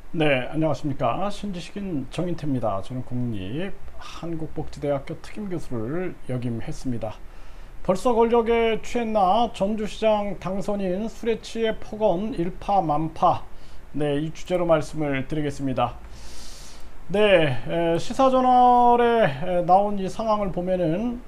네, 안녕하십니까. 신지식인 정인태입니다. 저는 국립한국복지대학교 특임교수를 역임했습니다. 벌써 권력에 취했나 전주시장 당선인 술에 취해 폭언 일파만파. 네, 이 주제로 말씀을 드리겠습니다. 네, 시사저널에 나온 이 상황을 보면은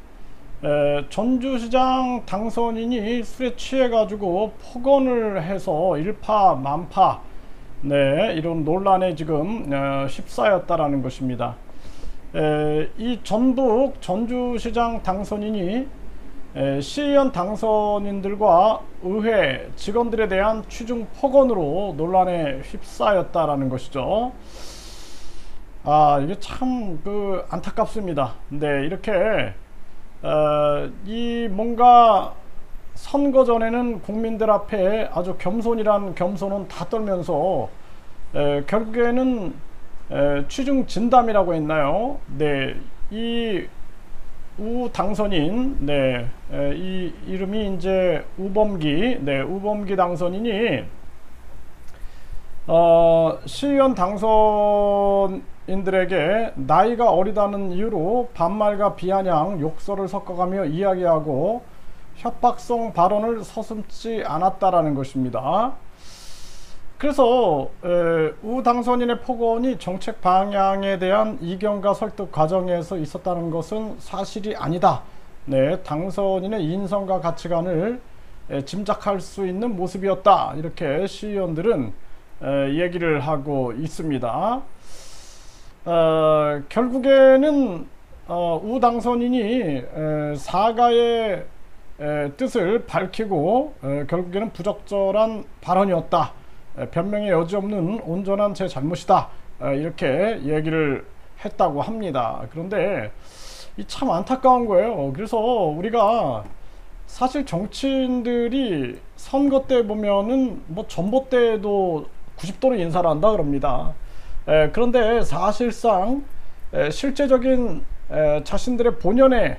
전주시장 당선인이 술에 취해가지고 폭언을 해서 일파만파, 네, 이런 논란에 지금 휩싸였다라는 것입니다. 이 전북 전주시장 당선인이 시의원 당선인들과 의회 직원들에 대한 취중 폭언으로 논란에 휩싸였다라는 것이죠. 이게 참 안타깝습니다. 네, 이렇게 이 뭔가 선거 전에는 국민들 앞에 아주 겸손이란 겸손은 다 떨면서 결국에는 취중 진담이라고 했나요? 네, 이 우 당선인, 네, 이 이름이 이제 우범기, 네, 우범기 당선인이 시의원 당선인들에게 나이가 어리다는 이유로 반말과 비아냥, 욕설을 섞어가며 이야기하고 협박성 발언을 서슴지 않았다라는 것입니다. 그래서 우 당선인의 폭언이 정책 방향에 대한 이견과 설득 과정에서 있었다는 것은 사실이 아니다. 네, 당선인의 인성과 가치관을 짐작할 수 있는 모습이었다. 이렇게 시의원들은 얘기를 하고 있습니다. 결국에는 우 당선인이 사과의 뜻을 밝히고 결국에는 부적절한 발언이었다. 변명의 여지 없는 온전한 제 잘못이다. 이렇게 얘기를 했다고 합니다. 그런데 이 참 안타까운 거예요. 그래서 우리가 사실 정치인들이 선거 때 보면은 뭐 전봇대에도 90도로 인사를 한다 그럽니다. 그런데 사실상 실제적인 자신들의 본연의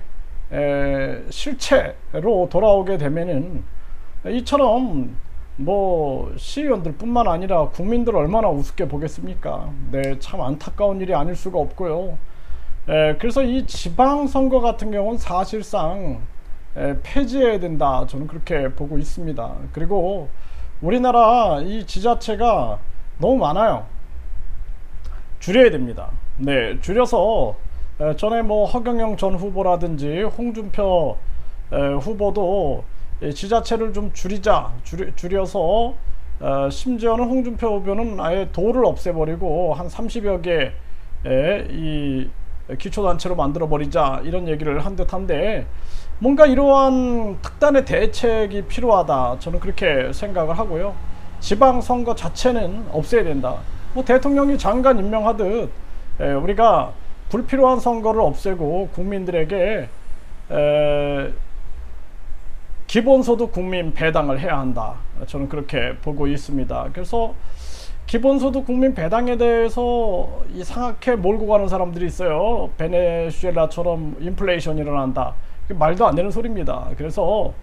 실체로 돌아오게 되면은 이처럼 뭐 시의원들 뿐만 아니라 국민들 얼마나 우습게 보겠습니까? 네, 참 안타까운 일이 아닐 수가 없고요. 그래서 이 지방선거 같은 경우는 사실상 폐지해야 된다, 저는 그렇게 보고 있습니다. 그리고 우리나라 이 지자체가 너무 많아요. 줄여야 됩니다. 네, 줄여서 전에 뭐 허경영 전 후보라든지 홍준표 후보도 지자체를 좀 줄여서 심지어는 홍준표 후보는 아예 도를 없애버리고 한 30여 개의 이 기초단체로 만들어버리자, 이런 얘기를 한 듯한데 뭔가 이러한 특단의 대책이 필요하다, 저는 그렇게 생각을 하고요. 지방선거 자체는 없애야 된다. 뭐 대통령이 장관 임명하듯 우리가 불필요한 선거를 없애고 국민들에게 기본소득 국민 배당을 해야 한다, 저는 그렇게 보고 있습니다. 그래서 기본소득 국민 배당에 대해서 이상하게 몰고 가는 사람들이 있어요. 베네수엘라처럼 인플레이션이 일어난다, 말도 안 되는 소리입니다. 그래서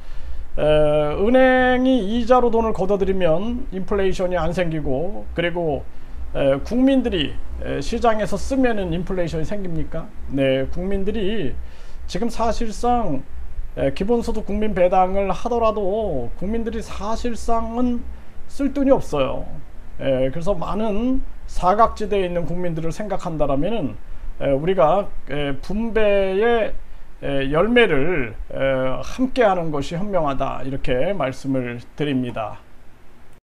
은행이 이자로 돈을 걷어들이면 인플레이션이 안 생기고, 그리고 국민들이 시장에서 쓰면은 인플레이션이 생깁니까? 네, 국민들이 지금 사실상 기본소득 국민 배당을 하더라도 국민들이 사실상은 쓸 돈이 없어요. 그래서 많은 사각지대에 있는 국민들을 생각한다라면은 우리가 분배의 열매를 함께 하는 것이 현명하다, 이렇게 말씀을 드립니다.